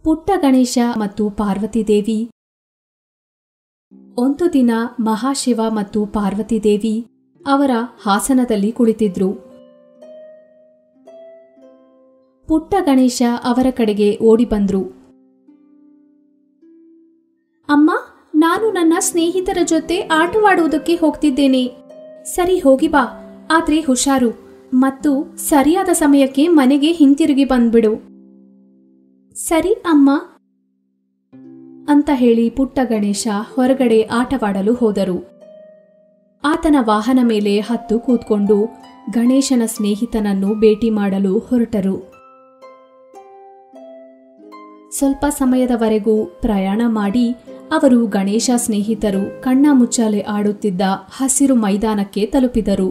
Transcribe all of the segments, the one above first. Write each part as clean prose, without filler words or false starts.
ಪುಟ್ಟ ಗಣೇಶ ಮತ್ತು ಪಾರ್ವತಿದೇವಿ. ಒಂದು ದಿನ ಮಹಾಶಿವ ಮತ್ತು ಪಾರ್ವತಿದೇವಿ ಅವರ ಹಾಸನದಲ್ಲಿ ಕುಳಿತಿದ್ರು. ಪುಟ್ಟ ಗಣೇಶ ಅವರ ಕಡೆಗೆ ಓಡಿ ಬಂದ್ರು. ಅಮ್ಮ, ನಾನು ನನ್ನ ಸ್ನೇಹಿತರ ಜೊತೆ ಆಟವಾಡುವುದಕ್ಕೆ ಹೋಗ್ತಿದ್ದೇನೆ. ಸರಿ, ಹೋಗಿ ಬಾ, ಆದ್ರೆ ಹುಷಾರು ಮತ್ತು ಸರಿಯಾದ ಸಮಯಕ್ಕೆ ಮನೆಗೆ ಹಿಂತಿರುಗಿ ಬಂದ್ಬಿಡು. ಸರಿ ಅಮ್ಮ ಅಂತ ಹೇಳಿ ಪುಟ್ಟ ಗಣೇಶ ಹೊರಗಡೆ ಆಟವಾಡಲು ಹೋದರು. ಆತನ ವಾಹನ ಮೇಲೆ ಹತ್ತು ಕೂತ್ಕೊಂಡು ಗಣೇಶನ ಸ್ನೇಹಿತನನ್ನು ಭೇಟಿ ಮಾಡಲು ಹೊರಟರು. ಸ್ವಲ್ಪ ಸಮಯದವರೆಗೂ ಪ್ರಯಾಣ ಮಾಡಿ ಅವರು ಗಣೇಶ ಸ್ನೇಹಿತರು ಕಣ್ಣ ಮುಚ್ಚಾಲೆ ಆಡುತ್ತಿದ್ದ ಹಸಿರು ಮೈದಾನಕ್ಕೆ ತಲುಪಿದರು.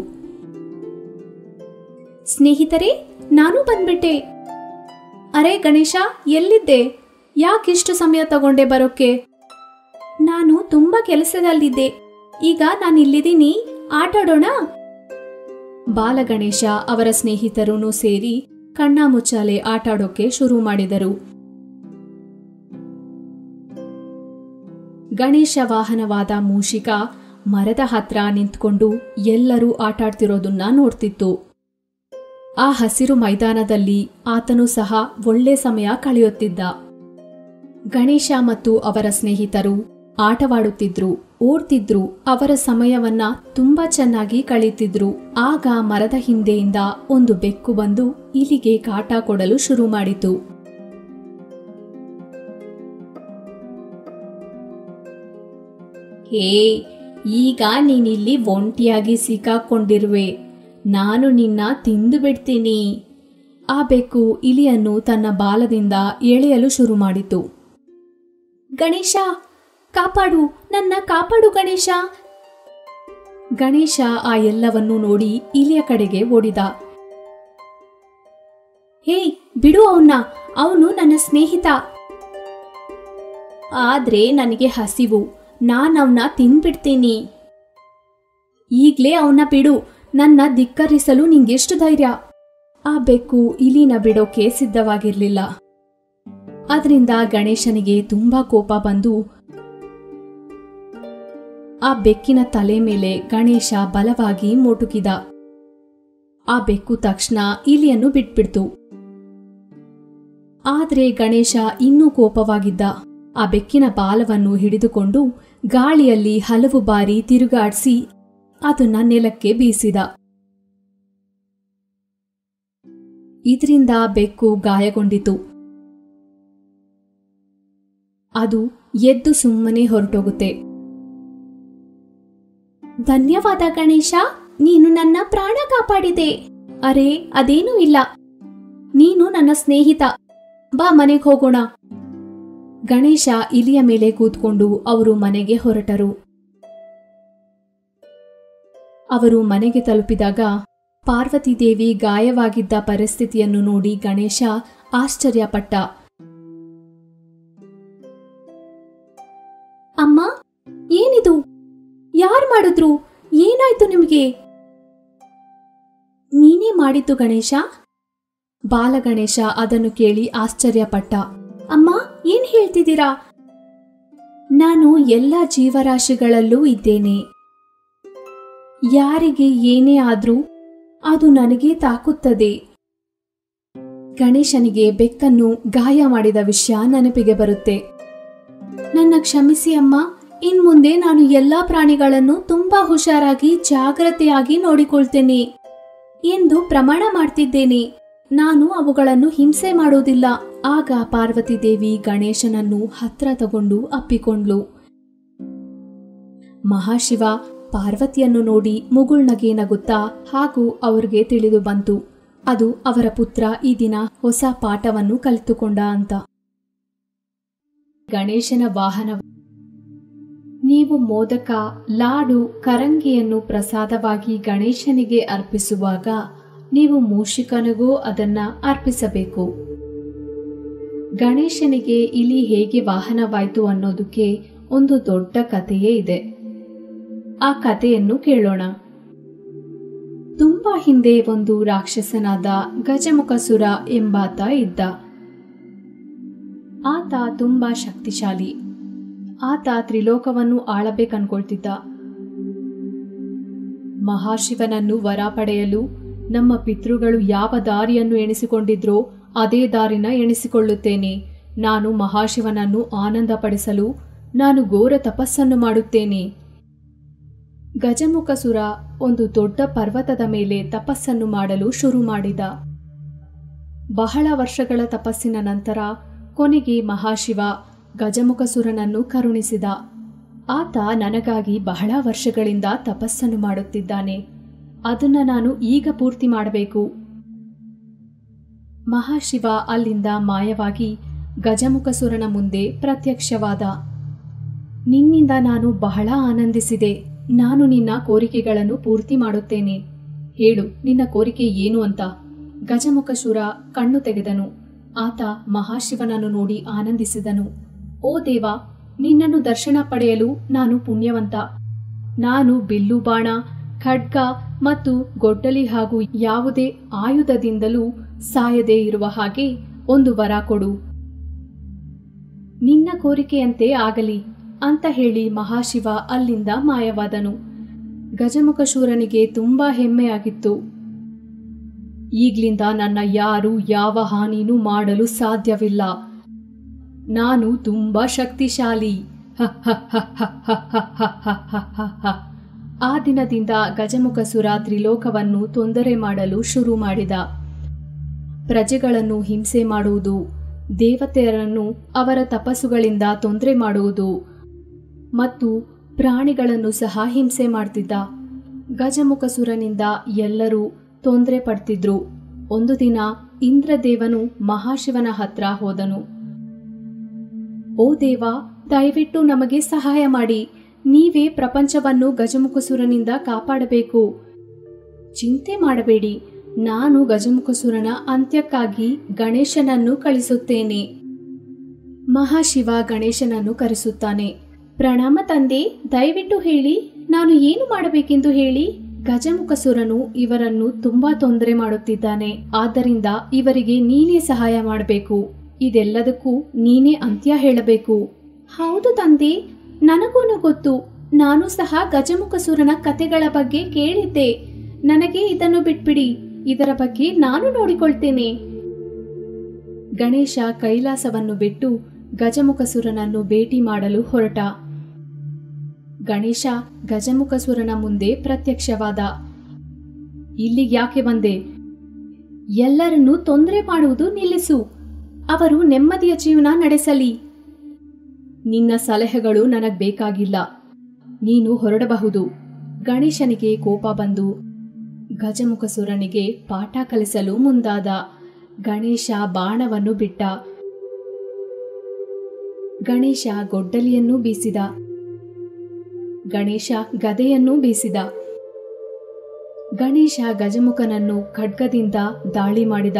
ಸ್ನೇಹಿತರೇ, ನಾನು ಬಂದ್ಬಿಟ್ಟೆ. ಅರೆ ಗಣೇಶ, ಎಲ್ಲಿದ್ದೆ? ಯಾಕಿಷ್ಟು ಸಮಯ ತಗೊಂಡೆ ಬರೋಕ್ಕೆ? ನಾನು ತುಂಬಾ ಕೆಲಸದಲ್ಲಿದ್ದೆ. ಈಗ ನಾನಿಲ್ಲಿದ್ದೀನಿ, ಆಟಾಡೋಣ? ಬಾಲಗಣೇಶ ಅವರ ಸ್ನೇಹಿತರೂ ಸೇರಿ ಕಣ್ಣ ಮುಚ್ಚಾಲೆ ಆಟಾಡೋಕೆ ಶುರು ಮಾಡಿದರು. ಗಣೇಶ ವಾಹನವಾದ ಮೂಷಿಕ ಮರದ ಹತ್ರ ನಿಂತ್ಕೊಂಡು ಎಲ್ಲರೂ ಆಟಾಡ್ತಿರೋದನ್ನ ನೋಡ್ತಿತ್ತು. ಆ ಹಸಿರು ಮೈದಾನದಲ್ಲಿ ಆತನು ಸಹ ಒಳ್ಳೆ ಸಮಯ ಕಳೆಯುತ್ತಿದ್ದ. ಗಣೇಶ ಮತ್ತು ಅವರ ಸ್ನೇಹಿತರು ಆಟವಾಡುತ್ತಿದ್ರು, ಓಡ್ತಿದ್ರು, ಅವರ ಸಮಯವನ್ನ ತುಂಬಾ ಚೆನ್ನಾಗಿ ಕಳೀತಿದ್ರು. ಆಗ ಮರದ ಹಿಂದೆಯಿಂದ ಒಂದು ಬೆಕ್ಕು ಬಂದು ಇಲಿಗೆ ಕಾಟ ಕೊಡಲು ಶುರು ಮಾಡಿತು. ಹೇ, ಈಗ ನೀನಿಲ್ಲಿ ಒಂಟಿಯಾಗಿ ಸಿಕ್ಕಾಕೊಂಡಿರುವೆ. ನಾನು ನಿನ್ನ ತಿಂದು ಬಿಡ್ತೀನಿ. ಆ ಬೆಕ್ಕು ಇಲಿಯನ್ನು ತನ್ನ ಬಾಲದಿಂದ ಎಳೆಯಲು ಶುರು ಮಾಡಿತು. ಗಣೇಶ, ಕಾಪಾಡು, ನನ್ನ ಕಾಪಾಡು ಗಣೇಶ. ಗಣೇಶ ಆ ಎಲ್ಲವನ್ನೂ ನೋಡಿ ಇಲಿಯ ಕಡೆಗೆ ಓಡಿದ. ಹೇ, ಬಿಡು ಅವನ್ನ, ಅವನು ನನ್ನ ಸ್ನೇಹಿತ. ಆದ್ರೆ ನನಗೆ ಹಸಿವು, ನಾನವನ್ನ ತಿಂದ್ಬಿಡ್ತೀನಿ. ಈಗ್ಲೇ ಅವನ್ನ ಬಿಡು, ನನ್ನ ಧಿಕ್ಕರಿಸಲು ನಿಂಗೆಷ್ಟು ಧೈರ್ಯ? ಆ ಬೆಕ್ಕು ಇಲಿನ ಬಿಡೋಕೆ ಸಿದ್ಧವಾಗಿರ್ಲಿಲ್ಲ. ಅದರಿಂದ ಗಣೇಶನಿಗೆ ತುಂಬಾ ಕೋಪ ಬಂದು ಆ ಬೆಕ್ಕಿನ ತಲೆ ಮೇಲೆ ಗಣೇಶ ಬಲವಾಗಿ ಮೊಟುಕಿದ. ಆ ಬೆಕ್ಕು ತಕ್ಷಣ ಇಲಿಯನ್ನು ಬಿಟ್ಬಿಡ್ತು. ಆದ್ರೆ ಗಣೇಶ ಇನ್ನೂ ಕೋಪವಾಗಿದ್ದ. ಆ ಬೆಕ್ಕಿನ ಬಾಲವನ್ನು ಹಿಡಿದುಕೊಂಡು ಗಾಳಿಯಲ್ಲಿ ಹಲವು ಬಾರಿ ತಿರುಗಾಡಿಸಿ ಅದನ್ನ ನೆಲಕ್ಕೆ ಬೀಸಿದ. ಇದರಿಂದ ಬೆಕ್ಕು ಗಾಯಗೊಂಡಿತು. ಅದು ಎದ್ದು ಸುಮ್ಮನೆ ಹೊರಟೋಗುತ್ತೆ. ಧನ್ಯವಾದ ಗಣೇಶ, ನೀನು ನನ್ನ ಪ್ರಾಣ ಕಾಪಾಡಿದೆ. ಅರೆ, ಅದೇನೂ ಇಲ್ಲ, ನೀನು ನನ್ನ ಸ್ನೇಹಿತ. ಬಾ, ಮನೆಗೆ ಹೋಗೋಣ. ಗಣೇಶ ಇಲಿಯ ಮೇಲೆ ಕೂತ್ಕೊಂಡು ಅವರು ಮನೆಗೆ ಹೊರಟರು. ಅವರು ಮನೆಗೆ ತಲುಪಿದಾಗ ಪಾರ್ವತಿದೇವಿ ಗಾಯವಾಗಿದ್ದ ಪರಿಸ್ಥಿತಿಯನ್ನು ನೋಡಿ ಗಣೇಶ ಆಶ್ಚರ್ಯಪಟ್ಟ. ಅಮ್ಮ, ಏನಿದು? ಯಾರು ಮಾಡಿದ್ರು? ಏನಾಯ್ತು ನಿಮಗೆ? ನೀನೇ ಮಾಡಿದ್ದು ಗಣೇಶ? ಬಾಲಗಣೇಶ ಅದನ್ನು ಕೇಳಿ ಆಶ್ಚರ್ಯಪಟ್ಟ. ಅಮ್ಮ, ಏನ್ ಹೇಳ್ತಿದ್ದೀರಾ? ನಾನು ಎಲ್ಲ ಜೀವರಾಶಿಗಳಲ್ಲೂ ಇದ್ದೇನೆ. ಯಾರಿಗೆ ಏನೇ ಆದ್ರೂ ಅದು ನನಗೆ ತಾಕುತ್ತದೆ. ಗಣೇಶನಿಗೆ ಬೆಕ್ಕನ್ನು ಗಾಯ ಮಾಡಿದ ವಿಷಯ ನೆನಪಿಗೆ ಬರುತ್ತೆ. ನನ್ನ ಕ್ಷಮಿಸಿ ಅಮ್ಮ, ಇನ್ಮುಂದೆ ನಾನು ಎಲ್ಲಾ ಪ್ರಾಣಿಗಳನ್ನು ತುಂಬಾ ಹುಷಾರಾಗಿ ಜಾಗ್ರತೆಯಾಗಿ ನೋಡಿಕೊಳ್ತೇನೆ ಎಂದು ಪ್ರಮಾಣ ಮಾಡ್ತಿದ್ದೇನೆ. ನಾನು ಅವುಗಳನ್ನು ಹಿಂಸೆ ಮಾಡೋದಿಲ್ಲ. ಆಗ ಪಾರ್ವತಿದೇವಿ ಗಣೇಶನನ್ನು ಹತ್ರ ತಗೊಂಡು ಅಪ್ಪಿಕೊಂಡ್ಲು. ಮಹಾಶಿವ ಪಾರ್ವತಿಯನ್ನು ನೋಡಿ ಮುಗುಳ್ನಗೆ ನಗುತ್ತಾ ಹಾಗೂ ಅವ್ರಿಗೆ ತಿಳಿದು ಬಂತು ಅದು ಅವರ ಪುತ್ರ ಈ ದಿನ ಹೊಸ ಪಾಠವನ್ನು ಕಲಿತುಕೊಂಡ ಅಂತ. ಗಣೇಶನ ವಾಹನ. ನೀವು ಮೋದಕ, ಲಾಡು, ಕರಂಗಿಯನ್ನು ಪ್ರಸಾದವಾಗಿ ಗಣೇಶನಿಗೆ ಅರ್ಪಿಸುವಾಗ ನೀವು ಮೂಷಿಕನಿಗೂ ಅದನ್ನ ಅರ್ಪಿಸಬೇಕು. ಗಣೇಶನಿಗೆ ಇಲಿ ಹೇಗೆ ವಾಹನವಾಯಿತು ಅನ್ನೋದಕ್ಕೆ ಒಂದು ದೊಡ್ಡ ಕಥೆಯೇ ಇದೆ. ಆ ಕಥೆಯನ್ನು ಕೇಳೋಣ. ತುಂಬಾ ಹಿಂದೆ ಒಂದು ರಾಕ್ಷಸನಾದ ಗಜಮುಖಸುರ ಎಂಬಾತ ಇದ್ದ. ಆತ ತುಂಬಾ ಶಕ್ತಿಶಾಲಿ. ಆತ ತ್ರಿಲೋಕವನ್ನು ಆಳಬೇಕನ್ಕೊಳ್ತಿದ್ದ. ಮಹಾಶಿವನನ್ನು ವರ ಪಡೆಯಲು ನಮ್ಮ ಪಿತೃಗಳು ಯಾವ ದಾರಿಯನ್ನು ಎಣಿಸಿಕೊಂಡಿದ್ರೋ ಅದೇ ದಾರಿನ ಎಣಿಸಿಕೊಳ್ಳುತ್ತೇನೆ. ನಾನು ಮಹಾಶಿವನನ್ನು ಆನಂದಪಡಿಸಲು ನಾನು ಘೋರ ತಪಸ್ಸನ್ನು ಮಾಡುತ್ತೇನೆ. ಗಜಮುಖಸುರ ಒಂದು ದೊಡ್ಡ ಪರ್ವತದ ಮೇಲೆ ತಪಸ್ಸನ್ನು ಮಾಡಲು ಶುರು ಮಾಡಿದ. ಬಹಳ ವರ್ಷಗಳ ತಪಸ್ಸಿನ ನಂತರ ಕೊನೆಗೆ ಮಹಾಶಿವ ಗಜಮುಖಸುರನನ್ನು ಕರುಣಿಸಿದ. ಆತ ನನಗಾಗಿ ಬಹಳ ವರ್ಷಗಳಿಂದ ತಪಸ್ಸನ್ನು ಮಾಡುತ್ತಿದ್ದಾನೆ. ಅದನ್ನ ನಾನು ಈಗ ಪೂರ್ತಿ ಮಾಡಬೇಕು. ಮಹಾಶಿವ ಅಲ್ಲಿಂದ ಮಾಯವಾಗಿ ಗಜಮುಖಸುರನ ಮುಂದೆ ಪ್ರತ್ಯಕ್ಷವಾದ. ನಿನ್ನಿಂದ ನಾನು ಬಹಳ ಆನಂದಿಸಿದೆ. ನಾನು ನಿನ್ನ ಕೋರಿಕೆಗಳನ್ನು ಪೂರ್ತಿ ಮಾಡುತ್ತೇನೆ. ಹೇಳು, ನಿನ್ನ ಕೋರಿಕೆ ಏನು ಅಂತ. ಗಜಮುಖಸುರ ಕಣ್ಣು ತೆಗೆದನು. ಆತ ಮಹಾಶಿವನನ್ನು ನೋಡಿ ಆನಂದಿಸಿದನು. ಓ ದೇವ, ನಿನ್ನನ್ನು ದರ್ಶನ ಪಡೆಯಲು ನಾನು ಪುಣ್ಯವಂತ. ನಾನು ಬಿಲ್ಲು ಬಾಣ, ಖಡ್ಗ ಮತ್ತು ಗೊಡ್ಡಲಿ ಹಾಗೂ ಯಾವುದೇ ಆಯುಧದಿಂದಲೂ ಸಾಯದೇ ಇರುವ ಹಾಗೆ ಒಂದು ವರ ಕೊಡು. ನಿನ್ನ ಕೋರಿಕೆಯಂತೆ ಆಗಲಿ ಅಂತ ಹೇಳಿ ಮಹಾಶಿವ ಅಲ್ಲಿಂದ ಮಾಯವಾದನು. ಗಜಮುಖಶೂರನಿಗೆ ತುಂಬಾ ಹೆಮ್ಮೆಯಾಗಿತ್ತು. ಈಗ್ಲಿಂದ ನನ್ನ ಯಾರು ಯಾವ ಹಾನಿನೂ ಮಾಡಲು ಸಾಧ್ಯವಿಲ್ಲ. ನಾನು ತುಂಬಾ ಶಕ್ತಿಶಾಲಿ. ಆ ದಿನದಿಂದ ಗಜಮುಖಸುರ ತ್ರಿಲೋಕವನ್ನು ತೊಂದರೆ ಮಾಡಲು ಶುರು ಮಾಡಿದ. ಪ್ರಜೆಗಳನ್ನು ಹಿಂಸೆ ಮಾಡುವುದು, ದೇವತೆಯರನ್ನು ಅವರ ತಪಸ್ಸುಗಳಿಂದ ತೊಂದರೆ ಮಾಡುವುದು ಮತ್ತು ಪ್ರಾಣಿಗಳನ್ನು ಸಹ ಹಿಂಸೆ ಮಾಡ್ತಿದ್ದ. ಗಜಮುಖಸುರನಿಂದ ಎಲ್ಲರೂ ತೊಂದರೆ ಪಡ್ತಿದ್ರು. ಒಂದು ದಿನ ಇಂದ್ರದೇವನು ಮಹಾಶಿವನ ಹತ್ರ ಹೋದನು. ಓ ದೇವ, ದಯವಿಟ್ಟು ನಮಗೆ ಸಹಾಯ ಮಾಡಿ. ನೀವೇ ಪ್ರಪಂಚವನ್ನು ಗಜಮುಖಸುರನಿಂದ ಕಾಪಾಡಬೇಕು. ಚಿಂತೆ ಮಾಡಬೇಡಿ, ನಾನು ಗಜಮುಖಸುರನ ಅಂತ್ಯಕ್ಕಾಗಿ ಗಣೇಶನನ್ನು ಕಳಿಸುತ್ತೇನೆ. ಮಹಾಶಿವ ಗಣೇಶನನ್ನು ಕರೆಸುತ್ತಾನೆ. ಪ್ರಣಾಮ ತಂದೆ, ದಯವಿಟ್ಟು ಹೇಳಿ, ನಾನು ಏನು ಮಾಡಬೇಕೆಂದು ಹೇಳಿ. ಗಜಮುಖಸುರನು ಇವರನ್ನು ತುಂಬಾ ತೊಂದರೆ ಮಾಡುತ್ತಿದ್ದಾನೆ. ಆದ್ದರಿಂದ ಇವರಿಗೆ ನೀನೇ ಸಹಾಯ ಮಾಡಬೇಕು. ಇದೆಲ್ಲದಕ್ಕೂ ನೀನೇ ಅಂತ್ಯ ಹೇಳಬೇಕು. ಹೌದು ತಂದೆ, ನನಗೂನು ಗೊತ್ತು. ನಾನು ಸಹ ಗಜಮುಖಸುರನ ಕತೆಗಳ ಬಗ್ಗೆ ಕೇಳಿದ್ದೆ. ನನಗೆ ಇದನ್ನು ಬಿಟ್ಬಿಡಿ. ಇದರ ಬಗ್ಗೆ ನಾನು ನೋಡಿಕೊಳ್ತೇನೆ. ಗಣೇಶ ಕೈಲಾಸವನ್ನು ಬಿಟ್ಟು ಗಜಮುಖಸುರನನ್ನು ಭೇಟಿ ಮಾಡಲು ಹೊರಟ. ಗಣೇಶ ಗಜಮುಖಸುರನ ಮುಂದೆ ಪ್ರತ್ಯಕ್ಷವಾದ. ಇಲ್ಲಿಗೆ ಯಾಕೆ ಬಂದೆ? ಎಲ್ಲರನ್ನೂ ತೊಂದರೆ ಮಾಡುವುದು ನಿಲ್ಲಿಸು. ಅವರು ನೆಮ್ಮದಿಯ ಜೀವನ ನಡೆಸಲಿ. ನಿನ್ನ ಸಲಹೆಗಳು ನನಗೆ ಬೇಕಾಗಿಲ್ಲ. ನೀನು ಹೊರಡಬಹುದು. ಗಣೇಶನಿಗೆ ಕೋಪ ಬಂದು ಗಜಮುಖಸುರನಿಗೆ ಪಾಠ ಕಲಿಸಲು ಮುಂದಾದ. ಗಣೇಶ ಬಾಣವನ್ನು ಬಿಟ್ಟ. ಗಣೇಶ ಗೊಡ್ಡಲಿಯನ್ನು ಬೀಸಿದ. ಗಣೇಶ ಗದೆಯನ್ನು ಬೀಸಿದ. ಗಣೇಶ ಗಜಮುಖನನ್ನು ಖಡ್ಗದಿಂದ ದಾಳಿ ಮಾಡಿದ.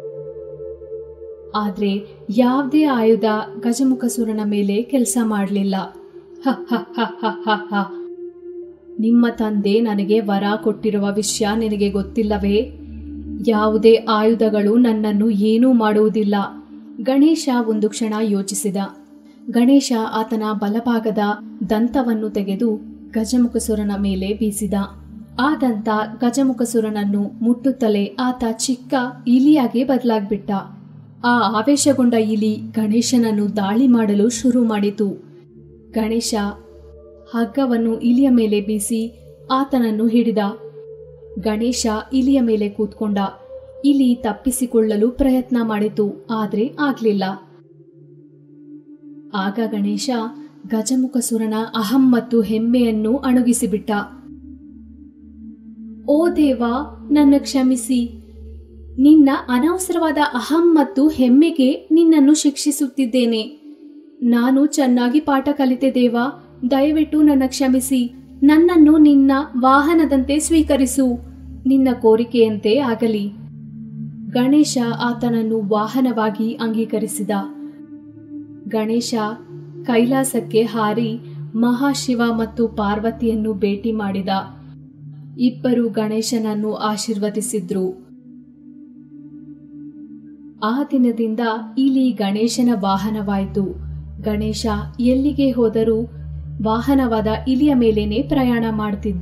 ಆದ್ರೆ ಯಾವುದೇ ಆಯುಧ ಗಜಮುಖಸುರನ ಮೇಲೆ ಕೆಲಸ ಮಾಡಲಿಲ್ಲ. ನಿಮ್ಮ ತಂದೆ ನನಗೆ ವರ ಕೊಟ್ಟಿರುವ ವಿಷಯ ನಿನಗೆ ಗೊತ್ತಿಲ್ಲವೇ? ಯಾವುದೇ ಆಯುಧಗಳು ನನ್ನನ್ನು ಏನೂ ಮಾಡುವುದಿಲ್ಲ. ಗಣೇಶ ಒಂದು ಕ್ಷಣ ಯೋಚಿಸಿದ. ಗಣೇಶ ಆತನ ಬಲಭಾಗದ ದಂತವನ್ನು ತೆಗೆದು ಗಜಮುಖಸುರನ ಮೇಲೆ ಬೀಸಿದ. ಆ ದಂತ ಗಜಮುಖಸುರನನ್ನು ಮುಟ್ಟುತ್ತಲೇ ಆತ ಚಿಕ್ಕ ಇಲಿಯಾಗಿ ಬದಲಾಗ್ಬಿಟ್ಟ. ಆ ಆವೇಶಗೊಂಡ ಇಲಿ ಗಣೇಶನನ್ನು ದಾಳಿ ಮಾಡಲು ಶುರು ಮಾಡಿತು. ಗಣೇಶ ಹಗ್ಗವನ್ನು ಇಲಿಯ ಮೇಲೆ ಬೀಸಿ ಆತನನ್ನು ಹಿಡಿದ. ಗಣೇಶ ಇಲಿಯ ಮೇಲೆ ಕೂತ್ಕೊಂಡ. ಇಲಿ ತಪ್ಪಿಸಿಕೊಳ್ಳಲು ಪ್ರಯತ್ನ ಮಾಡಿತು, ಆದ್ರೆ ಆಗ್ಲಿಲ್ಲ. ಆಗ ಗಣೇಶ ಗಜಮುಖಸುರನ ಅಹಂ ಮತ್ತು ಹೆಮ್ಮೆಯನ್ನು ಅಣುಗಿಸಿಬಿಟ್ಟ. ಓ ದೇವ, ನನ್ನ ಕ್ಷಮಿಸಿ. ನಿನ್ನ ಅನವಸರವಾದ ಅಹಂ ಮತ್ತು ಹೆಮ್ಮೆಗೆ ನಿನ್ನನ್ನು ಶಿಕ್ಷಿಸುತ್ತಿದ್ದೇನೆ. ನಾನು ಚೆನ್ನಾಗಿ ಪಾಠ ಕಲಿತೆ ದೇವ. ದಯವಿಟ್ಟು ನನ್ನ ಕ್ಷಮಿಸಿ. ನನ್ನನ್ನು ನಿನ್ನ ವಾಹನದಂತೆ ಸ್ವೀಕರಿಸು. ನಿನ್ನ ಕೋರಿಕೆಯಂತೆ ಆಗಲಿ. ಗಣೇಶ ಆತನನ್ನು ವಾಹನವಾಗಿ ಅಂಗೀಕರಿಸಿದ. ಗಣೇಶ ಕೈಲಾಸಕ್ಕೆ ಹಾರಿ ಮಹಾಶಿವ ಮತ್ತು ಪಾರ್ವತಿಯನ್ನು ಭೇಟಿ ಮಾಡಿದ. ಇಬ್ಬರು ಗಣೇಶನನ್ನು ಆಶೀರ್ವದಿಸಿದ್ರು. ಆ ದಿನದಿಂದ ಇಲಿ ಗಣೇಶನ ವಾಹನವಾಯಿತು. ಗಣೇಶ ಎಲ್ಲಿಗೆ ಹೋದರೂ ವಾಹನವಾದ ಇಲಿಯ ಮೇಲೇನೆ ಪ್ರಯಾಣ ಮಾಡುತ್ತಿದ್ದ.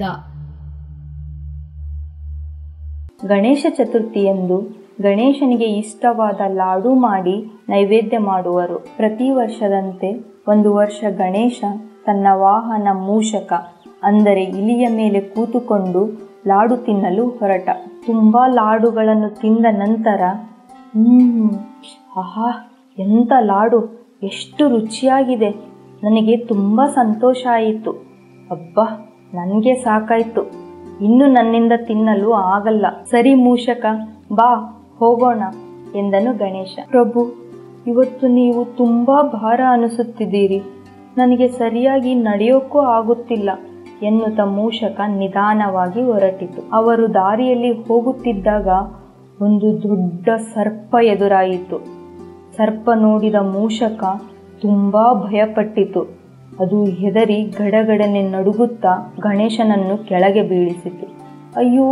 ಗಣೇಶ ಚತುರ್ಥಿಯಂದು ಗಣೇಶನಿಗೆ ಇಷ್ಟವಾದ ಲಾಡು ಮಾಡಿ ನೈವೇದ್ಯ ಮಾಡುವರು. ಪ್ರತಿ ವರ್ಷದಂತೆ ಒಂದು ವರ್ಷ ಗಣೇಶ ತನ್ನ ವಾಹನ ಮೂಷಕ ಅಂದರೆ ಇಲಿಯ ಮೇಲೆ ಕೂತುಕೊಂಡು ಲಾಡು ತಿನ್ನಲು ಹೊರಟ. ತುಂಬ ಲಾಡುಗಳನ್ನು ತಿಂದ ನಂತರ ಆಹಾ, ಎಂಥ ಲಾಡು, ಎಷ್ಟು ರುಚಿಯಾಗಿದೆ, ನನಗೆ ತುಂಬ ಸಂತೋಷ ಆಯಿತು. ಅಬ್ಬಾ, ನನಗೆ ಸಾಕಾಯಿತು, ಇನ್ನು ನನ್ನಿಂದ ತಿನ್ನಲು ಆಗಲ್ಲ. ಸರಿ ಮೂಷಕ, ಬಾ ಹೋಗೋಣ ಎಂದನು ಗಣೇಶ. ಪ್ರಭು, ಇವತ್ತು ನೀವು ತುಂಬ ಭಾರ ಅನಿಸುತ್ತಿದ್ದೀರಿ, ನನಗೆ ಸರಿಯಾಗಿ ನಡೆಯೋಕ್ಕೂ ಆಗುತ್ತಿಲ್ಲ ಎನ್ನುತ್ತಾ ಮೂಷಕ ನಿಧಾನವಾಗಿ ಹೊರಟಿತು. ಅವರು ದಾರಿಯಲ್ಲಿ ಹೋಗುತ್ತಿದ್ದಾಗ ಒಂದು ದೊಡ್ಡ ಸರ್ಪ ಎದುರಾಯಿತು. ಸರ್ಪ ನೋಡಿದ ಮೂಷಕ ತುಂಬ ಭಯಪಟ್ಟಿತು. ಅದು ಹೆದರಿ ಗಡಗಡನೆ ನಡುಗುತ್ತಾ ಗಣೇಶನನ್ನು ಕೆಳಗೆ ಬೀಳಿಸಿತು. ಅಯ್ಯೋ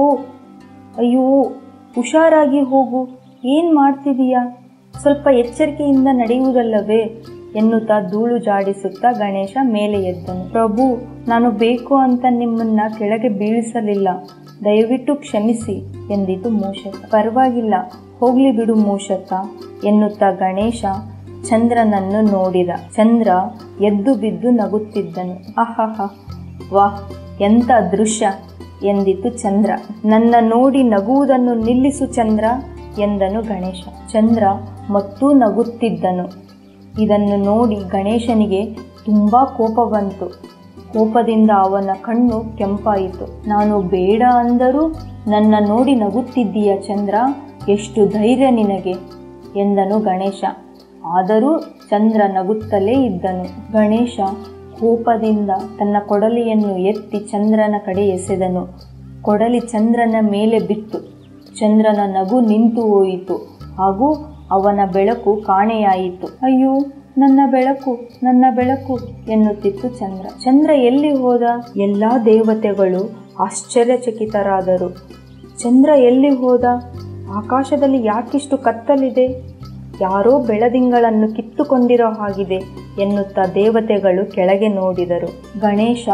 ಅಯ್ಯೋ, ಹುಷಾರಾಗಿ ಹೋಗು, ಏನು ಮಾಡ್ತಿದೀಯಾ, ಸ್ವಲ್ಪ ಎಚ್ಚರಿಕೆಯಿಂದ ನಡೆಯುವುದಲ್ಲವೇ ಎನ್ನುತ್ತಾ ಧೂಳು ಜಾಡಿಸುತ್ತಾ ಗಣೇಶ ಮೇಲೆ ಎದ್ದನು. ಪ್ರಭು, ನಾನು ಬೇಕು ಅಂತ ನಿಮ್ಮನ್ನ ಕೆಳಗೆ ಬೀಳಿಸಲಿಲ್ಲ, ದಯವಿಟ್ಟು ಕ್ಷಮಿಸಿ ಎಂದಿತು ಮೂಷಕ. ಪರವಾಗಿಲ್ಲ, ಹೋಗ್ಲಿ ಬಿಡು ಮೂಷಕ ಎನ್ನುತ್ತಾ ಗಣೇಶ ಚಂದ್ರನನ್ನು ನೋಡಿದ. ಚಂದ್ರ ಎದ್ದು ಬಿದ್ದು ನಗುತ್ತಿದ್ದನು. ಆಹಾಹ, ವಾಹ್, ಎಂಥ ದೃಶ್ಯ ಎಂದಿತು ಚಂದ್ರ. ನನ್ನ ನೋಡಿ ನಗುವುದನ್ನು ನಿಲ್ಲಿಸು ಚಂದ್ರ ಎಂದನು ಗಣೇಶ. ಚಂದ್ರ ಮತ್ತೂ ನಗುತ್ತಿದ್ದನು. ಇದನ್ನು ನೋಡಿ ಗಣೇಶನಿಗೆ ತುಂಬ ಕೋಪ ಬಂತು. ಕೋಪದಿಂದ ಅವನ ಕಣ್ಣು ಕೆಂಪಾಯಿತು. ನಾನು ಬೇಡ ಅಂದರೂ ನನ್ನ ನೋಡಿ ನಗುತ್ತಿದ್ದೀಯ ಚಂದ್ರ, ಎಷ್ಟು ಧೈರ್ಯ ನಿನಗೆ ಎಂದನು ಗಣೇಶ. ಆದರೂ ಚಂದ್ರ ನಗುತ್ತಲೇ ಇದ್ದನು. ಗಣೇಶ ಕೋಪದಿಂದ ತನ್ನ ಕೊಡಲಿಯನ್ನು ಎತ್ತಿ ಚಂದ್ರನ ಕಡೆ ಎಸೆದನು. ಕೊಡಲಿ ಚಂದ್ರನ ಮೇಲೆ ಬಿತ್ತು. ಚಂದ್ರನ ನಗು ನಿಂತು ಹೋಯಿತು ಹಾಗೂ ಅವನ ಬೆಳಕು ಕಾಣೆಯಾಯಿತು. ಅಯ್ಯೋ, ನನ್ನ ಬೆಳಕು, ನನ್ನ ಬೆಳಕು ಎನ್ನುತ್ತಿತ್ತು ಚಂದ್ರ. ಚಂದ್ರ ಎಲ್ಲಿ ಹೋದ? ಎಲ್ಲ ದೇವತೆಗಳು ಆಶ್ಚರ್ಯಚಕಿತರಾದರು. ಚಂದ್ರ ಎಲ್ಲಿ ಹೋದ? ಆಕಾಶದಲ್ಲಿ ಯಾಕಿಷ್ಟು ಕತ್ತಲಿದೆ? ಯಾರೋ ಬೆಳದಿಂಗಳನ್ನು ಕಿತ್ತುಕೊಂಡಿರೋ ಹಾಗಿದೆ ಎನ್ನುತ್ತಾ ದೇವತೆಗಳು ಕೆಳಗೆ ನೋಡಿದರು. ಗಣೇಶ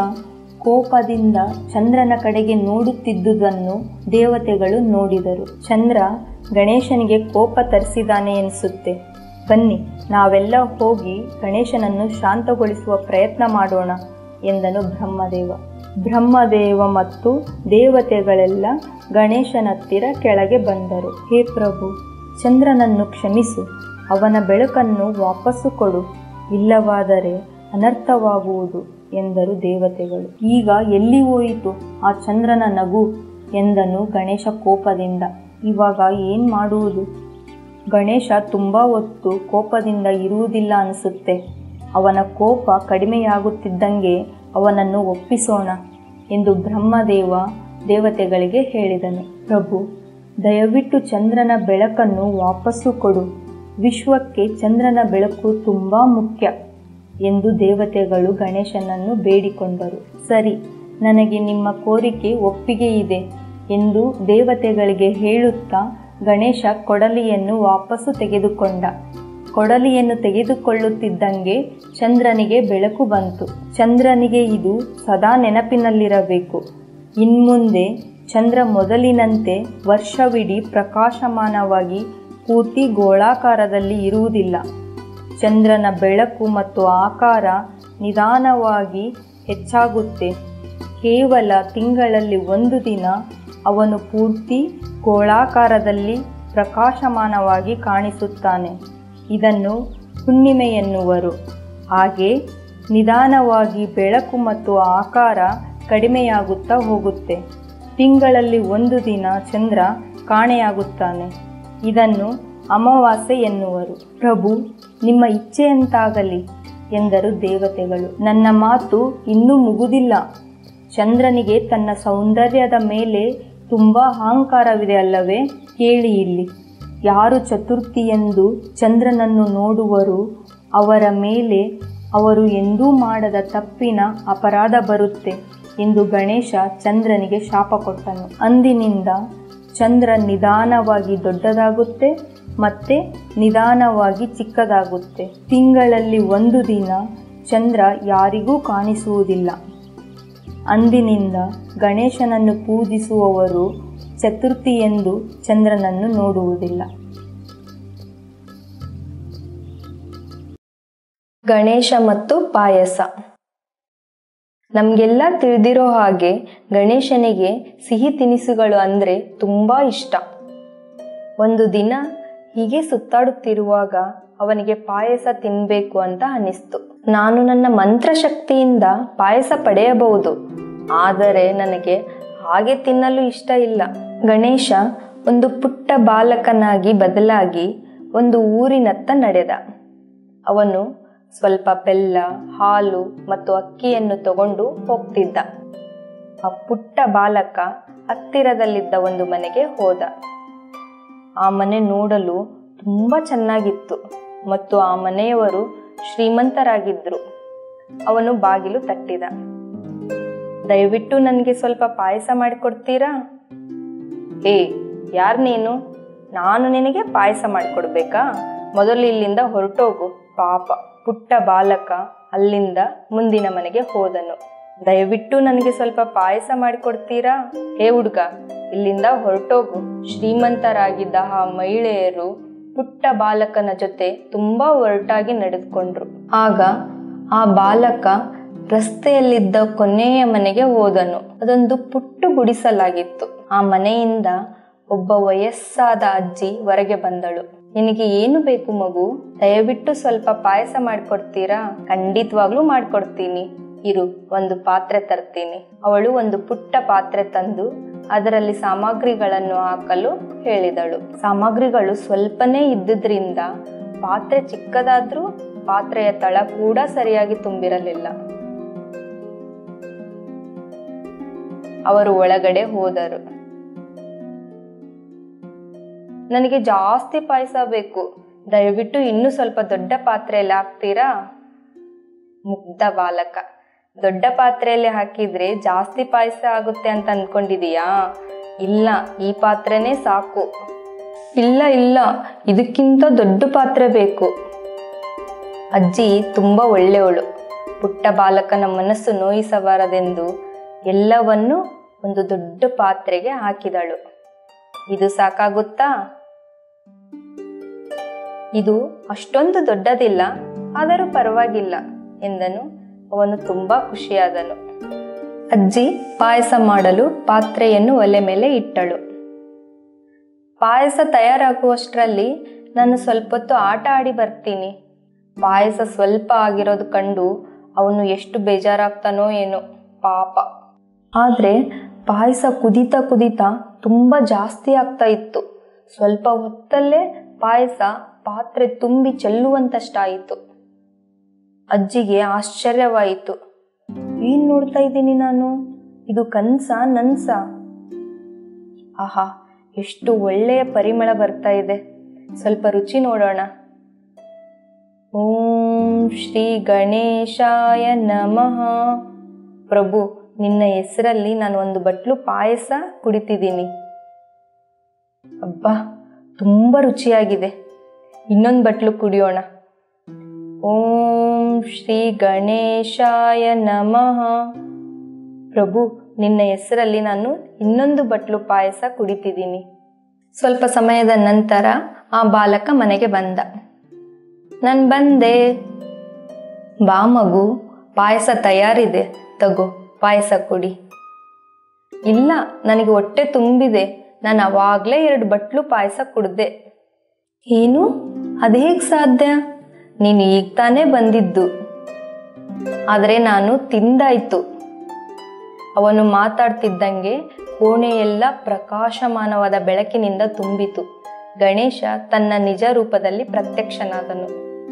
ಕೋಪದಿಂದ ಚಂದ್ರನ ಕಡೆಗೆ ನೋಡುತ್ತಿದ್ದುದನ್ನು ದೇವತೆಗಳು ನೋಡಿದರು. ಚಂದ್ರ ಗಣೇಶನಿಗೆ ಕೋಪ ತರಿಸಿದಾನೆ ಎನಿಸುತ್ತೆ. ಬನ್ನಿ, ನಾವೆಲ್ಲ ಹೋಗಿ ಗಣೇಶನನ್ನು ಶಾಂತಗೊಳಿಸುವ ಪ್ರಯತ್ನ ಮಾಡೋಣ ಎಂದನು ಬ್ರಹ್ಮದೇವ. ಬ್ರಹ್ಮದೇವ ಮತ್ತು ದೇವತೆಗಳೆಲ್ಲ ಗಣೇಶನತ್ತಿರ ಕೆಳಗೆ ಬಂದರು. ಹೇ ಪ್ರಭು, ಚಂದ್ರನನ್ನು ಕ್ಷಮಿಸು, ಅವನ ಬೆಳಕನ್ನು ವಾಪಸ್ಸು ಕೊಡು, ಇಲ್ಲವಾದರೆ ಅನರ್ಥವಾಗುವುದು ಎಂದರು ದೇವತೆಗಳು. ಈಗ ಎಲ್ಲಿ ಹೋಯಿತು ಆ ಚಂದ್ರನ ನಗು ಎಂದನು ಗಣೇಶ ಕೋಪದಿಂದ. ಇವಾಗ ಏನು ಮಾಡುವುದು? ಗಣೇಶ ತುಂಬ ಹೊತ್ತು ಕೋಪದಿಂದ ಇರುವುದಿಲ್ಲ ಅನಿಸುತ್ತೆ. ಅವನ ಕೋಪ ಕಡಿಮೆಯಾಗುತ್ತಿದ್ದಂಗೆ ಅವನನ್ನು ಒಪ್ಪಿಸೋಣ ಎಂದು ಬ್ರಹ್ಮದೇವ ದೇವತೆಗಳಿಗೆ ಹೇಳಿದನು. ಪ್ರಭು, ದಯವಿಟ್ಟು ಚಂದ್ರನ ಬೆಳಕನ್ನು ವಾಪಸ್ಸು ಕೊಡು, ವಿಶ್ವಕ್ಕೆ ಚಂದ್ರನ ಬೆಳಕು ತುಂಬ ಮುಖ್ಯ ಎಂದು ದೇವತೆಗಳು ಗಣೇಶನನ್ನು ಬೇಡಿಕೊಂಡರು. ಸರಿ, ನನಗೆ ನಿಮ್ಮ ಕೋರಿಕೆ ಒಪ್ಪಿಗೆ ಇದೆ ಎಂದು ದೇವತೆಗಳಿಗೆ ಹೇಳುತ್ತಾ ಗಣೇಶ ಕೊಡಲಿಯನ್ನು ವಾಪಸ್ಸು ತೆಗೆದುಕೊಂಡ. ಕೊಡಲಿಯನ್ನು ತೆಗೆದುಕೊಳ್ಳುತ್ತಿದ್ದಂಗೆ ಚಂದ್ರನಿಗೆ ಬೆಳಕು ಬಂತು. ಚಂದ್ರನಿಗೆ ಇದು ಸದಾ ನೆನಪಿನಲ್ಲಿರಬೇಕು. ಇನ್ಮುಂದೆ ಚಂದ್ರ ಮೊದಲಿನಂತೆ ವರ್ಷವಿಡೀ ಪ್ರಕಾಶಮಾನವಾಗಿ ಪೂರ್ತಿ ಗೋಳಾಕಾರದಲ್ಲಿ ಇರುವುದಿಲ್ಲ. ಚಂದ್ರನ ಬೆಳಕು ಮತ್ತು ಆಕಾರ ನಿಧಾನವಾಗಿ ಹೆಚ್ಚಾಗುತ್ತೆ. ಕೇವಲ ತಿಂಗಳಲ್ಲಿ ಒಂದು ದಿನ ಅವನು ಪೂರ್ತಿ ಗೋಳಾಕಾರದಲ್ಲಿ ಪ್ರಕಾಶಮಾನವಾಗಿ ಕಾಣಿಸುತ್ತಾನೆ. ಇದನ್ನು ಹುಣ್ಣಿಮೆ ಎನ್ನುವರು. ಹಾಗೆ ನಿಧಾನವಾಗಿ ಬೆಳಕು ಮತ್ತು ಆಕಾರ ಕಡಿಮೆಯಾಗುತ್ತಾ ಹೋಗುತ್ತೆ. ತಿಂಗಳಲ್ಲಿ ಒಂದು ದಿನ ಚಂದ್ರ ಕಾಣೆಯಾಗುತ್ತಾನೆ. ಇದನ್ನು ಅಮಾವಾಸ್ಯೆ ಎನ್ನುವರು. ಪ್ರಭು, ನಿಮ್ಮ ಇಚ್ಛೆಯಂತಾಗಲಿ ಎಂದರು ದೇವತೆಗಳು. ನನ್ನ ಮಾತು ಇನ್ನೂ ಮುಗುದಿಲ್ಲ. ಚಂದ್ರನಿಗೆ ತನ್ನ ಸೌಂದರ್ಯದ ಮೇಲೆ ತುಂಬ ಅಹಂಕಾರವಿದೆ ಅಲ್ಲವೇ? ಕೇಳಿ ಇಲ್ಲಿ. ಯಾರು ಚತುರ್ಥಿಯಂದು ಚಂದ್ರನನ್ನು ನೋಡುವರು ಅವರ ಮೇಲೆ ಅವರು ಎಂದೂ ಮಾಡದ ತಪ್ಪಿನ ಅಪರಾಧ ಬರುತ್ತೆ ಎಂದು ಗಣೇಶ ಚಂದ್ರನಿಗೆ ಶಾಪ ಕೊಟ್ಟನು. ಅಂದಿನಿಂದ ಚಂದ್ರ ನಿಧಾನವಾಗಿ ದೊಡ್ಡದಾಗುತ್ತೆ ಮತ್ತೆ ನಿಧಾನವಾಗಿ ಚಿಕ್ಕದಾಗುತ್ತೆ. ತಿಂಗಳಲ್ಲಿ ಒಂದು ದಿನ ಚಂದ್ರ ಯಾರಿಗೂ ಕಾಣಿಸುವುದಿಲ್ಲ. ಅಂದಿನಿಂದ ಗಣೇಶನನ್ನು ಪೂಜಿಸುವವರು ಚತುರ್ಥಿಯೆಂದು ಚಂದ್ರನನ್ನು ನೋಡುವುದಿಲ್ಲ. ಗಣೇಶ ಮತ್ತು ಪಾಯಸ. ನಮಗೆಲ್ಲ ತಿಳಿದಿರೋ ಹಾಗೆ ಗಣೇಶನಿಗೆ ಸಿಹಿ ತಿನಿಸುಗಳು ಅಂದರೆ ತುಂಬ ಇಷ್ಟ. ಒಂದು ದಿನ ಹೀಗೆ ಸುತ್ತಾಡುತ್ತಿರುವಾಗ ಅವನಿಗೆ ಪಾಯಸ ತಿನ್ನಬೇಕು ಅಂತ ಅನಿಸ್ತು. ನಾನು ನನ್ನ ಮಂತ್ರಶಕ್ತಿಯಿಂದ ಪಾಯಸ ಪಡೆಯಬಹುದು, ಆದರೆ ನನಗೆ ಹಾಗೆ ತಿನ್ನಲು ಇಷ್ಟ ಇಲ್ಲ. ಗಣೇಶ ಒಂದು ಪುಟ್ಟ ಬಾಲಕನಾಗಿ ಬದಲಾಗಿ ಒಂದು ಊರಿನತ್ತ ನಡೆದ. ಅವನು ಸ್ವಲ್ಪ ಬೆಲ್ಲ, ಹಾಲು ಮತ್ತು ಅಕ್ಕಿಯನ್ನು ತಗೊಂಡು ಹೋಗ್ತಿದ್ದ. ಆ ಪುಟ್ಟ ಬಾಲಕ ಹತ್ತಿರದಲ್ಲಿದ್ದ ಒಂದು ಮನೆಗೆ ಹೋದ. ಆ ಮನೆ ನೋಡಲು ತುಂಬ ಚೆನ್ನಾಗಿತ್ತು ಮತ್ತು ಆ ಮನೆಯವರು ಶ್ರೀಮಂತರಾಗಿದ್ರು. ಅವನು ಬಾಗಿಲು ತಟ್ಟಿದ. ದಯವಿಟ್ಟು ನನಗೆ ಸ್ವಲ್ಪ ಪಾಯಸ ಮಾಡಿಕೊಡ್ತೀರಾ? ಏ, ಯಾರು ನೀನು? ನಾನು ನಿನಗೆ ಪಾಯಸ ಮಾಡಿಕೊಡ್ಬೇಕಾ? ಮೊದಲು ಇಲ್ಲಿಂದ ಹೊರಟೋಗು. ಪಾಪ ಪುಟ್ಟ ಬಾಲಕ ಅಲ್ಲಿಂದ ಮುಂದಿನ ಮನೆಗೆ ಹೋದನು. ದಯವಿಟ್ಟು ನನಗೆ ಸ್ವಲ್ಪ ಪಾಯಸ ಮಾಡಿಕೊಡ್ತೀರಾ? ಹೇ ಹುಡುಗ, ಇಲ್ಲಿಂದ ಹೊರಟೋಗು. ಶ್ರೀಮಂತರಾಗಿದ್ದ ಆ ಮಹಿಳೆಯರು ಪುಟ್ಟ ಬಾಲಕನ ಜೊತೆ ತುಂಬಾ ಒರಟಾಗಿ ನಡೆದುಕೊಂಡ್ರು. ಆಗ ಆ ಬಾಲಕ ರಸ್ತೆಯಲ್ಲಿದ್ದ ಕೊನೆಯ ಮನೆಗೆ ಹೋದನು. ಅದೊಂದು ಪುಟ್ಟ ಗುಡಿಸಲಾಗಿತ್ತು. ಆ ಮನೆಯಿಂದ ಒಬ್ಬ ವಯಸ್ಸಾದ ಅಜ್ಜಿ ಹೊರಗೆ ಬಂದಳು. ನಿನಗೆ ಏನು ಬೇಕು ಮಗು? ದಯವಿಟ್ಟು ಸ್ವಲ್ಪ ಪಾಯಸ ಮಾಡಿಕೊಡ್ತೀರಾ? ಖಂಡಿತವಾಗ್ಲೂ ಮಾಡ್ಕೊಡ್ತೀನಿ ಇರು, ಒಂದು ಪಾತ್ರೆ ತರ್ತೀನಿ. ಅವಳು ಒಂದು ಪುಟ್ಟ ಪಾತ್ರೆ ತಂದು ಅದರಲ್ಲಿ ಸಾಮಗ್ರಿಗಳನ್ನು ಹಾಕಲು ಹೇಳಿದಳು. ಸಾಮಗ್ರಿಗಳು ಸ್ವಲ್ಪನೇ ಇದ್ದುದರಿಂದ ಪಾತ್ರೆ ಚಿಕ್ಕದಾದ್ರೂ ಪಾತ್ರೆಯ ತಳ ಕೂಡ ಸರಿಯಾಗಿ ತುಂಬಿರಲಿಲ್ಲ. ಅವರು ಒಳಗಡೆ ಹೋದರು. ನನಗೆ ಜಾಸ್ತಿ ಪಾಯಸ ಬೇಕು, ದಯವಿಟ್ಟು ಇನ್ನೂ ಸ್ವಲ್ಪ ದೊಡ್ಡ ಪಾತ್ರೆಯಲ್ಲಿ ಹಾಕ್ತೀರಾ? ಮುಗ್ಧ ಬಾಲಕ, ದೊಡ್ಡ ಪಾತ್ರೆಯಲ್ಲಿ ಹಾಕಿದ್ರೆ ಜಾಸ್ತಿ ಪಾಯಸ ಆಗುತ್ತೆ ಅಂತ ಅನ್ಕೊಂಡಿದೀಯಾ? ಇಲ್ಲ, ಈ ಪಾತ್ರೆನೇ ಸಾಕು. ಇಲ್ಲ ಇಲ್ಲ, ಇದಕ್ಕಿಂತ ದೊಡ್ಡ ಪಾತ್ರೆ ಬೇಕು. ಅಜ್ಜಿ ತುಂಬಾ ಒಳ್ಳೆಯವಳು. ಪುಟ್ಟ ಬಾಲಕನ ಮನಸ್ಸು ನೋಯಿಸಬಾರದೆಂದು ಎಲ್ಲವನ್ನೂ ಒಂದು ದೊಡ್ಡ ಪಾತ್ರೆಗೆ ಹಾಕಿದಳು. ಇದು ಸಾಕಾಗುತ್ತಾ? ಇದು ಅಷ್ಟೊಂದು ದೊಡ್ಡದಿಲ್ಲ, ಆದರೂ ಪರವಾಗಿಲ್ಲ ಎಂದನು. ಅವನು ತುಂಬಾ ಖುಷಿಯಾದನು. ಅಜ್ಜಿ ಪಾಯಸ ಮಾಡಲು ಪಾತ್ರೆಯನ್ನು ಒಲೆ ಮೇಲೆ ಇಟ್ಟಳು. ಪಾಯಸ ತಯಾರಾಗುವಷ್ಟರಲ್ಲಿ ನಾನು ಸ್ವಲ್ಪ ಹೊತ್ತು ಆಟ ಆಡಿ ಬರ್ತೀನಿ. ಪಾಯಸ ಸ್ವಲ್ಪ ಆಗಿರೋದು ಕಂಡು ಅವನು ಎಷ್ಟು ಬೇಜಾರಾಗ್ತಾನೋ ಏನೋ ಪಾಪ. ಆದ್ರೆ ಪಾಯಸ ಕುದೀತಾ ಕುದೀತಾ ತುಂಬಾ ಜಾಸ್ತಿ ಆಗ್ತಾ ಇತ್ತು. ಸ್ವಲ್ಪ ಹೊತ್ತಲ್ಲೇ ಪಾಯಸ ಪಾತ್ರೆ ತುಂಬಿ ಚೆಲ್ಲುವಂತಷ್ಟಾಯಿತು. ಅಜ್ಜಿಗೆ ಆಶ್ಚರ್ಯವಾಯಿತು. ಏನ್ ನೋಡ್ತಾ ಇದ್ದೀನಿ ನಾನು? ಇದು ಕನ್ಸಾ ನನ್ಸಾ? ಆಹಾ, ಎಷ್ಟು ಒಳ್ಳೆಯ ಪರಿಮಳ ಬರ್ತಾ ಇದೆ. ಸ್ವಲ್ಪ ರುಚಿ ನೋಡೋಣ. ಓಂ ಶ್ರೀ ಗಣೇಶಾಯ ನಮಃ. ಪ್ರಭು, ನಿನ್ನ ಹೆಸರಲ್ಲಿ ನಾನು ಒಂದು ಬಟ್ಲು ಪಾಯಸ ಕುಡಿತಿದ್ದೀನಿ. ಅಬ್ಬಾ, ತುಂಬ ರುಚಿಯಾಗಿದೆ. ಇನ್ನೊಂದು ಬಟ್ಲು ಕುಡಿಯೋಣ. ಓಂ ಶ್ರೀ ಗಣೇಶಾಯ ನಮಃ. ಪ್ರಭು, ನಿನ್ನ ಹೆಸರಲ್ಲಿ ನಾನು ಇನ್ನೊಂದು ಬಟ್ಲು ಪಾಯಸ ಕುಡಿತಿದ್ದೀನಿ. ಸ್ವಲ್ಪ ಸಮಯದ ನಂತರ ಆ ಬಾಲಕ ಮನೆಗೆ ಬಂದ. ನಾನು ಬಂದೆ. ಬಾ ಮಗು, ಪಾಯಸ ತಯಾರಿದೆ, ತಗೋ ಪಾಯಸ ಕುಡಿ. ಇಲ್ಲ, ನನಗೆ ಹೊಟ್ಟೆ ತುಂಬಿದೆ. ನಾನು ಅವಾಗಲೇ 2 ಬಟ್ಲು ಪಾಯಸ ಕುಡ್ದೆ. ಏನು? ಅದೇಗೆ ಸಾಧ್ಯ? ನೀನು ಈಗ ತಾನೇ ಬಂದಿದ್ದು. ಆದರೆ ನಾನು ತಿಂದಾಯ್ತು. ಅವನು ಮಾತಾಡ್ತಿದ್ದಂಗೆ ಕೋಣೆಯೆಲ್ಲ ಪ್ರಕಾಶಮಾನವಾದ ಬೆಳಕಿನಿಂದ ತುಂಬಿತು. ಗಣೇಶ ತನ್ನ ನಿಜ ರೂಪದಲ್ಲಿ ಪ್ರತ್ಯಕ್ಷನಾದನು.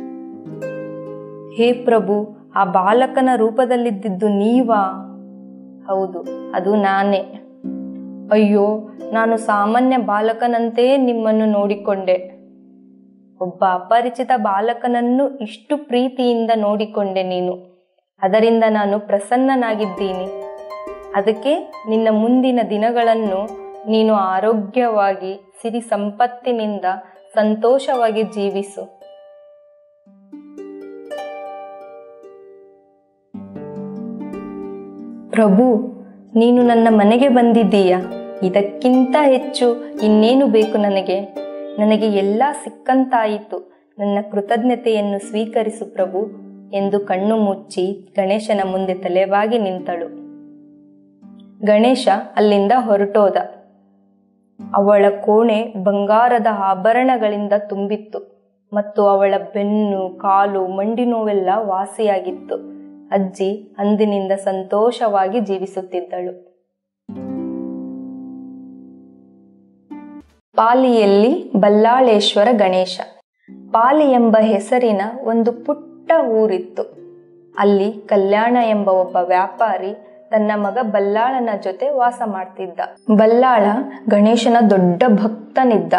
ಹೇ ಪ್ರಭು, ಆ ಬಾಲಕನ ರೂಪದಲ್ಲಿದ್ದಿದ್ದು ನೀವಾ? ಹೌದು, ಅದು ನಾನೇ. ಅಯ್ಯೋ, ನಾನು ಸಾಮಾನ್ಯ ಬಾಲಕನಂತೆ ನಿಮ್ಮನ್ನು ನೋಡಿಕೊಂಡೆ. ಒಬ್ಬ ಅಪರಿಚಿತ ಬಾಲಕನನ್ನು ಇಷ್ಟು ಪ್ರೀತಿಯಿಂದ ನೋಡಿಕೊಂಡೆ ನೀನು. ಅದರಿಂದ ನಾನು ಪ್ರಸನ್ನನಾಗಿದ್ದೀನಿ. ಅದಕ್ಕೆ ನಿನ್ನ ಮುಂದಿನ ದಿನಗಳನ್ನು ನೀನು ಆರೋಗ್ಯವಾಗಿ ಸಿರಿ ಸಂಪತ್ತಿನಿಂದ ಸಂತೋಷವಾಗಿ ಜೀವಿಸು. ಪ್ರಭು, ನೀನು ನನ್ನ ಮನೆಗೆ ಬಂದಿದ್ದೀಯ. ಇದಕ್ಕಿಂತ ಹೆಚ್ಚು ಇನ್ನೇನು ಬೇಕು ನನಗೆ? ನನಗೆ ಎಲ್ಲ ಸಿಕ್ಕಂತಾಯಿತು. ನನ್ನ ಕೃತಜ್ಞತೆಯನ್ನು ಸ್ವೀಕರಿಸು ಪ್ರಭು ಎಂದು ಕಣ್ಣು ಮುಚ್ಚಿ ಗಣೇಶನ ಮುಂದೆ ತಲೆಬಾಗಿ ನಿಂತಳು. ಗಣೇಶ ಅಲ್ಲಿಂದ ಹೊರಟೋದ. ಅವಳ ಕೋಣೆ ಬಂಗಾರದ ಆಭರಣಗಳಿಂದ ತುಂಬಿತ್ತು ಮತ್ತು ಅವಳ ಬೆನ್ನು, ಕಾಲು, ಮಂಡಿ ನೋವೆಲ್ಲ ವಾಸಿಯಾಗಿತ್ತು. ಅಜ್ಜಿ ಅಂದಿನಿಂದ ಸಂತೋಷವಾಗಿ ಜೀವಿಸುತ್ತಿದ್ದಳು. ಪಾಲಿಯಲ್ಲಿ ಬಲ್ಲಾಳೇಶ್ವರ ಗಣೇಶ. ಪಾಲಿ ಎಂಬ ಹೆಸರಿನ ಒಂದು ಪುಟ್ಟ ಊರಿತ್ತು. ಅಲ್ಲಿ ಕಲ್ಯಾಣ ಎಂಬ ಒಬ್ಬ ವ್ಯಾಪಾರಿ ತನ್ನ ಮಗ ಬಲ್ಲಾಳನ ಜೊತೆ ವಾಸ ಮಾಡ್ತಿದ್ದ. ಬಲ್ಲಾಳ ಗಣೇಶನ ದೊಡ್ಡ ಭಕ್ತನಿದ್ದ.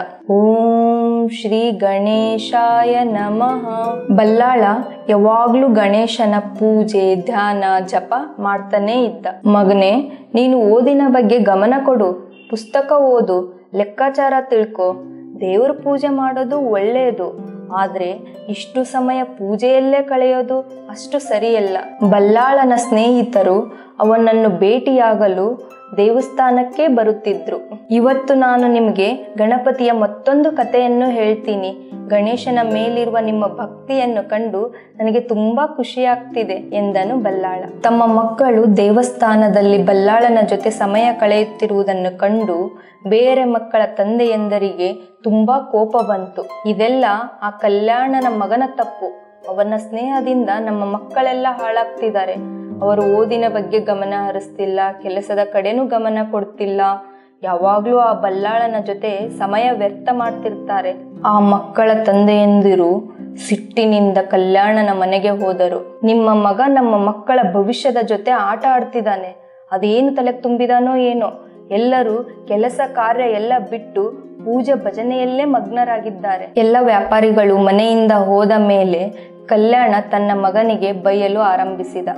ಓಂ ಶ್ರೀ ಗಣೇಶಾಯ ನಮಃ. ಬಲ್ಲಾಳ ಯಾವಾಗ್ಲೂ ಗಣೇಶನ ಪೂಜೆ, ಧ್ಯಾನ, ಜಪ ಮಾಡ್ತಾನೇ ಇದ್ದ. ಮಗನೇ, ನೀನು ಓದಿನ ಬಗ್ಗೆ ಗಮನ ಕೊಡು. ಪುಸ್ತಕ ಓದು, ಲೆಕ್ಕಾಚಾರ ತಿಳ್ಕೊ. ದೇವ್ರ ಪೂಜೆ ಮಾಡೋದು ಒಳ್ಳೆಯದು, ಆದ್ರೆ ಇಷ್ಟು ಸಮಯ ಪೂಜೆಯಲ್ಲೇ ಕಳೆಯೋದು ಅಷ್ಟು ಸರಿಯಲ್ಲ. ಬಲ್ಲಾಳನ ಸ್ನೇಹಿತರು ಅವನನ್ನು ಭೇಟಿಯಾಗಲು ದೇವಸ್ಥಾನಕ್ಕೆ ಬರುತ್ತಿದ್ರು. ಇವತ್ತು ನಾನು ನಿಮಗೆ ಗಣಪತಿಯ ಮತ್ತೊಂದು ಕಥೆಯನ್ನು ಹೇಳ್ತೀನಿ. ಗಣೇಶನ ಮೇಲಿರುವ ನಿಮ್ಮ ಭಕ್ತಿಯನ್ನು ಕಂಡು ನನಗೆ ತುಂಬಾ ಖುಷಿಯಾಗ್ತಿದೆ ಎಂದನು ಬಲ್ಲಾಳ. ತಮ್ಮ ಮಕ್ಕಳು ದೇವಸ್ಥಾನದಲ್ಲಿ ಬಲ್ಲಾಳನ ಜೊತೆ ಸಮಯ ಕಳೆಯುತ್ತಿರುವುದನ್ನು ಕಂಡು ಬೇರೆ ಮಕ್ಕಳ ತಂದೆಯಂದರಿಗೆ ತುಂಬಾ ಕೋಪ ಬಂತು. ಇದೆಲ್ಲ ಆ ಕಲ್ಯಾಣನ ಮಗನ ತಪ್ಪು. ಅವನ ಸ್ನೇಹದಿಂದ ನಮ್ಮ ಮಕ್ಕಳೆಲ್ಲ ಹಾಳಾಗ್ತಿದ್ದಾರೆ. ಅವರು ಓದಿನ ಬಗ್ಗೆ ಗಮನ ಹರಿಸ್ತಿಲ್ಲ, ಕೆಲಸದ ಕಡೆನೂ ಗಮನ ಕೊಡ್ತಿಲ್ಲ. ಯಾವಾಗ್ಲೂ ಆ ಬಲ್ಲಾಳನ ಜೊತೆ ಸಮಯ ವ್ಯರ್ಥ ಮಾಡ್ತಿರ್ತಾರೆ. ಆ ಮಕ್ಕಳ ತಂದೆಯಂದಿರು ಸಿಟ್ಟಿನಿಂದ ಕಲ್ಯಾಣನ ಮನೆಗೆ ಹೋದರು. ನಿಮ್ಮ ಮಗ ನಮ್ಮ ಮಕ್ಕಳ ಭವಿಷ್ಯದ ಜೊತೆ ಆಟ ಆಡ್ತಿದ್ದಾನೆ. ಅದೇನು ತಲೆಗೆ ತುಂಬಿದಾನೋ ಏನೋ. ಎಲ್ಲರೂ ಕೆಲಸ ಕಾರ್ಯ ಎಲ್ಲ ಬಿಟ್ಟು ಪೂಜೆ ಭಜನೆಯಲ್ಲೇ ಮಗ್ನರಾಗಿದ್ದಾರೆ. ಎಲ್ಲ ವ್ಯಾಪಾರಿಗಳು ಮನೆಯಿಂದ ಹೋದ ಮೇಲೆ ಕಲ್ಯಾಣ ತನ್ನ ಮಗನಿಗೆ ಬೈಯಲು ಆರಂಭಿಸಿದ.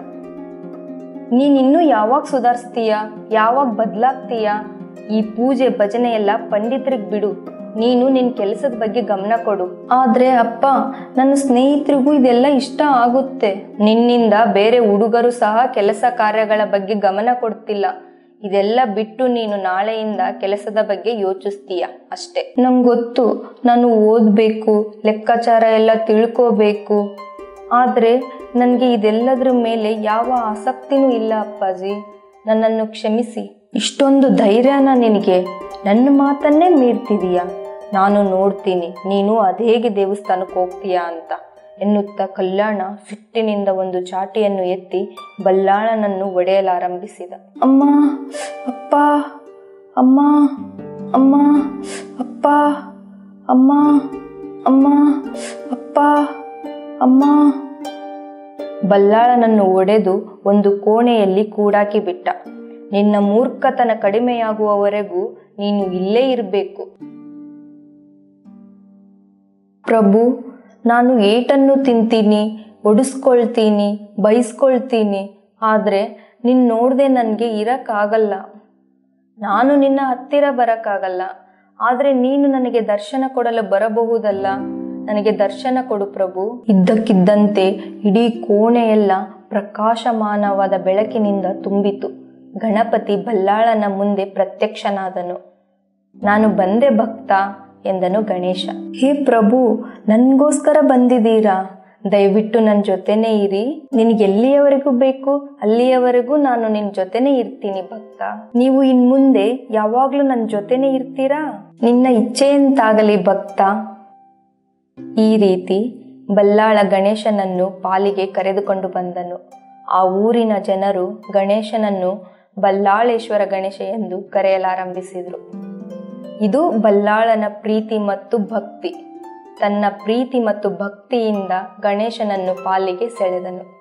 ನೀನಿನ್ನೂ ಯಾವಾಗ ಸುಧಾರಿಸ್ತೀಯ? ಯಾವಾಗ ಬದಲಾಗ್ತೀಯ? ಈ ಪೂಜೆ ಭಜನೆ ಎಲ್ಲ ಪಂಡಿತರಿಗೆ ಬಿಡು. ನೀನು ನಿನ್ನ ಕೆಲಸದ ಬಗ್ಗೆ ಗಮನ ಕೊಡು. ಆದ್ರೆ ಅಪ್ಪ, ನನ್ನ ಸ್ನೇಹಿತರಿಗೂ ಇದೆಲ್ಲ ಇಷ್ಟ ಆಗುತ್ತೆ. ನಿನ್ನಿಂದ ಬೇರೆ ಹುಡುಗರು ಸಹ ಕೆಲಸ ಕಾರ್ಯಗಳ ಬಗ್ಗೆ ಗಮನ ಕೊಡ್ತಿಲ್ಲ. ಇದೆಲ್ಲ ಬಿಟ್ಟು ನೀನು ನಾಳೆಯಿಂದ ಕೆಲಸದ ಬಗ್ಗೆ ಯೋಚಿಸ್ತೀಯ ಅಷ್ಟೇ. ನಂಗೊತ್ತು, ನಾನು ಓದಬೇಕು, ಲೆಕ್ಕಾಚಾರ ಎಲ್ಲ ತಿಳ್ಕೋಬೇಕು. ಆದರೆ ನನಗೆ ಇದೆಲ್ಲದರ ಮೇಲೆ ಯಾವ ಆಸಕ್ತಿನೂ ಇಲ್ಲ ಅಪ್ಪಾಜಿ. ನನ್ನನ್ನು ಕ್ಷಮಿಸಿ. ಇಷ್ಟೊಂದು ಧೈರ್ಯನ ನಿನಗೆ? ನನ್ನ ಮಾತನ್ನೇ ಮೀರ್ತಿದೀಯ. ನಾನು ನೋಡ್ತೀನಿ ನೀನು ಅದೇಗೆ ದೇವಸ್ಥಾನಕ್ಕೆ ಹೋಗ್ತೀಯಾ ಅಂತ ಎನ್ನುತ್ತಾ ಕಲ್ಯಾಣ ಸಿಟ್ಟಿನಿಂದ ಒಂದು ಚಾಟಿಯನ್ನು ಎತ್ತಿ ಬಲ್ಲಾಳನನ್ನು ಒಡೆಯಲಾರಂಭಿಸಿದ. ಅಮ್ಮ, ಅಪ್ಪ, ಅಮ್ಮ, ಅಮ್ಮ, ಅಪ್ಪ, ಅಮ್ಮ, ಅಮ್ಮ, ಅಪ್ಪ, ಅಮ್ಮ. ಬಲ್ಲಾಳನನ್ನು ಒಡೆದು ಒಂದು ಕೋಣೆಯಲ್ಲಿ ಕೂಡಾಕಿ ಬಿಟ್ಟ. ನಿನ್ನ ಮೂರ್ಖತನ ಕಡಿಮೆಯಾಗುವವರೆಗೂ ನೀನು ಇಲ್ಲೇ ಇರಬೇಕು. ಪ್ರಭು, ನಾನು ಏಟನ್ನು ತಿಂತೀನಿ, ಒಡಿಸ್ಕೊಳ್ತೀನಿ, ಬೈಸ್ಕೊಳ್ತೀನಿ. ಆದರೆ ನಿನ್ನ ನೋಡದೆ ನನಗೆ ಇರಕ್ಕಾಗಲ್ಲ. ನಾನು ನಿನ್ನ ಹತ್ತಿರ ಬರಕ್ಕಾಗಲ್ಲ. ಆದರೆ ನೀನು ನನಗೆ ದರ್ಶನ ಕೊಡಲು ಬರಬಹುದಲ್ಲ. ನನಗೆ ದರ್ಶನ ಕೊಡು ಪ್ರಭು. ಇದ್ದಕ್ಕಿದ್ದಂತೆ ಇಡೀ ಕೋಣೆಯೆಲ್ಲ ಪ್ರಕಾಶಮಾನವಾದ ಬೆಳಕಿನಿಂದ ತುಂಬಿತು. ಗಣಪತಿ ಬಲ್ಲಾಳನ ಮುಂದೆ ಪ್ರತ್ಯಕ್ಷನಾದನು. ನಾನು ಬಂದೆ ಭಕ್ತ ಎಂದನು ಗಣೇಶ. ಹೇ ಪ್ರಭು, ನನಗೋಸ್ಕರ ಬಂದಿದ್ದೀರಾ? ದಯವಿಟ್ಟು ನನ್ನ ಜೊತೆನೇ ಇರಿ. ನಿನಗೆಲ್ಲಿಯವರೆಗೂ ಬೇಕು ಅಲ್ಲಿಯವರೆಗೂ ನಾನು ನಿನ್ನ ಜೊತೆನೇ ಇರ್ತೀನಿ ಭಕ್ತ. ನೀವು ಇನ್ಮುಂದೆ ಯಾವಾಗ್ಲೂ ನನ್ನ ಜೊತೆನೇ ಇರ್ತೀರಾ? ನಿನ್ನ ಇಚ್ಛೆಯಂತಾಗಲಿ ಭಕ್ತ. ಈ ರೀತಿ ಬಲ್ಲಾಳ ಗಣೇಶನನ್ನು ಪಾಲಿಗೆ ಕರೆದುಕೊಂಡು ಬಂದನು. ಆ ಊರಿನ ಜನರು ಗಣೇಶನನ್ನು ಬಲ್ಲಾಳೇಶ್ವರ ಗಣೇಶ ಎಂದು ಕರೆಯಲಾರಂಭಿಸಿದರು. ಇದು ಬಲ್ಲಾಳನ ಪ್ರೀತಿ ಮತ್ತು ಭಕ್ತಿ. ತನ್ನ ಪ್ರೀತಿ ಮತ್ತು ಭಕ್ತಿಯಿಂದ ಗಣೇಶನನ್ನು ಪಾಲಿಗೆ ಸೆಳೆದನು.